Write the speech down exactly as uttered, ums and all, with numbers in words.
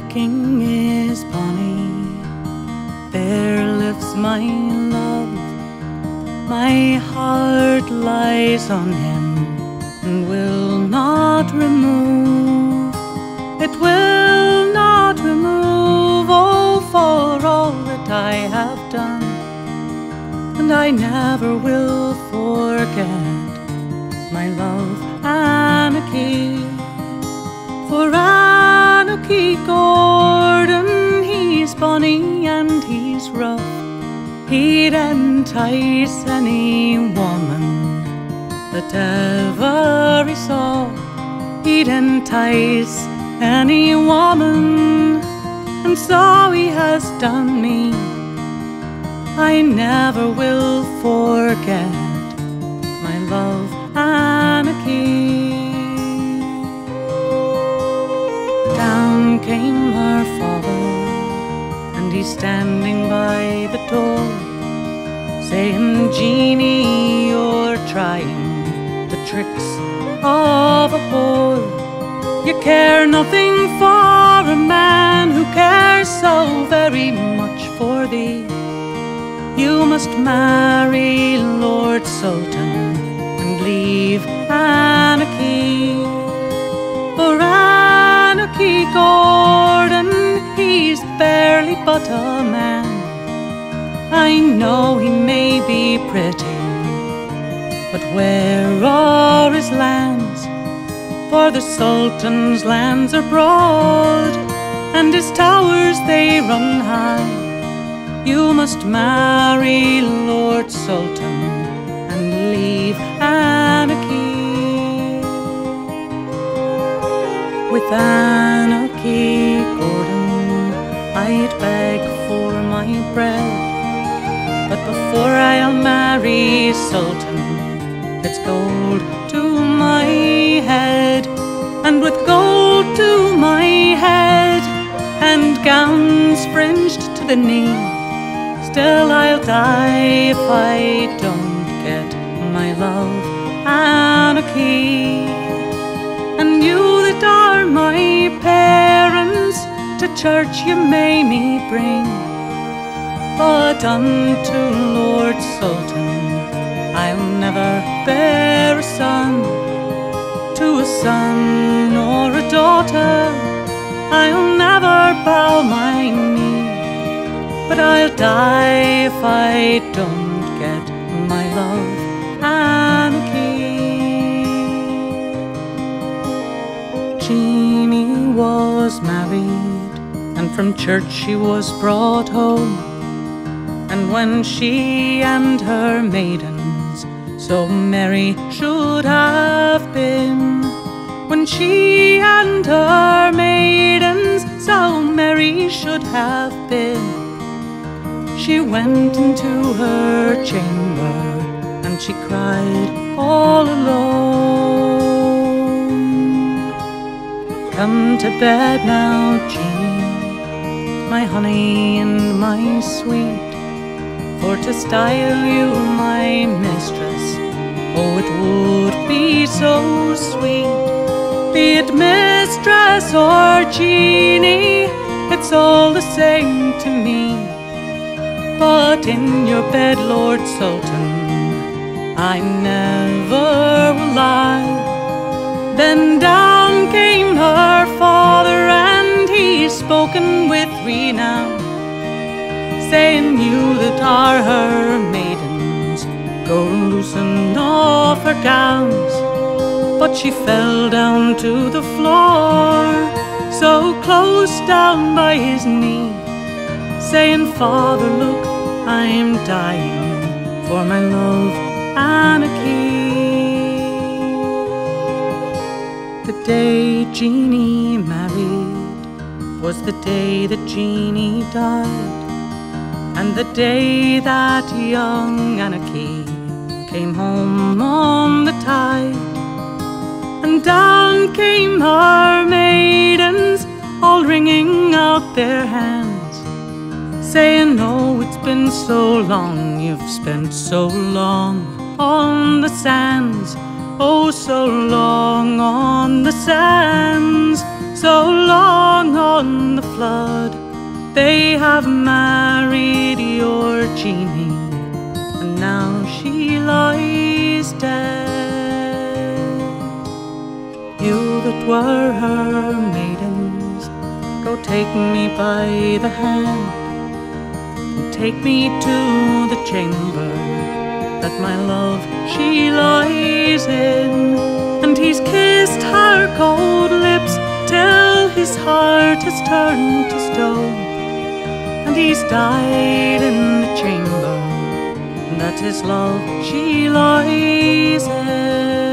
king is bonny, there lives my love. My heart lies on him and will not remove. It will not remove, oh, for all that I have done. And I never will forget my love, Anarchy. For Anarchy Gordon, he's bonny and he's rough. He'd entice any woman that ever he saw. He'd entice any woman, and so he has done me. I never will forget my love, Anarchy. Down came her father, and he's standing by the door, saying, Jeannie, you're trying the tricks of a whore. You care nothing for a man who cares so very much for thee. You must marry Lord Sultan and leave Anarchy. For Anarchy Gordon, he's barely but a man. I know he may be pretty, but where are his lands? For the Sultan's lands are broad, and his towers they run high. You must marry Lord Sultan and leave Anarchy. With Anarchy Gordon, I'd beg for my bread, but before I'll marry Sultan, it's gold to my head. And with gold to my head and gowns fringed to the knee, still I'll die if I don't get my love, Anarchy. And you that are my parents, to church you may me bring, but unto Lord Sultan I'll never bear a son. To a son or a daughter I'll never bow my knee, but I'll die if I don't get my love, Anarchy. Jeannie was married, and from church she was brought home. And when she and her maidens so merry should have been, when she and her maidens so merry should have been, she went into her chamber and she cried all alone. Come to bed now, Jeannie, my honey and my sweet, for to style you my mistress, oh, it would be so sweet. Be it mistress or Jeannie, it's all the same to me. But in your bed, Lord Sultan, I never will lie. Then down came her father, and he spoken with renown, saying, you that are her maidens, go loosen off her gowns. But she fell down to the floor, so close down by his knee, saying, Father, look, I'm dying for my love, Anarchy. The day Jeannie married was the day that Jeannie died, and the day that young Anarchy came home on the tide. And down came her maidens, all wringing out their hands, saying, oh, it's been so long, you've spent so long on the sands. Oh, so long on the sands, so long on the flood, they have married your Jeannie, and now she lies dead. You that were her maidens, go take me by the hand, and take me to the chamber that my love she lies in. And he's kissed her cold lips till his heart has turned to stone, and he's died in the chamber that his love she lies in.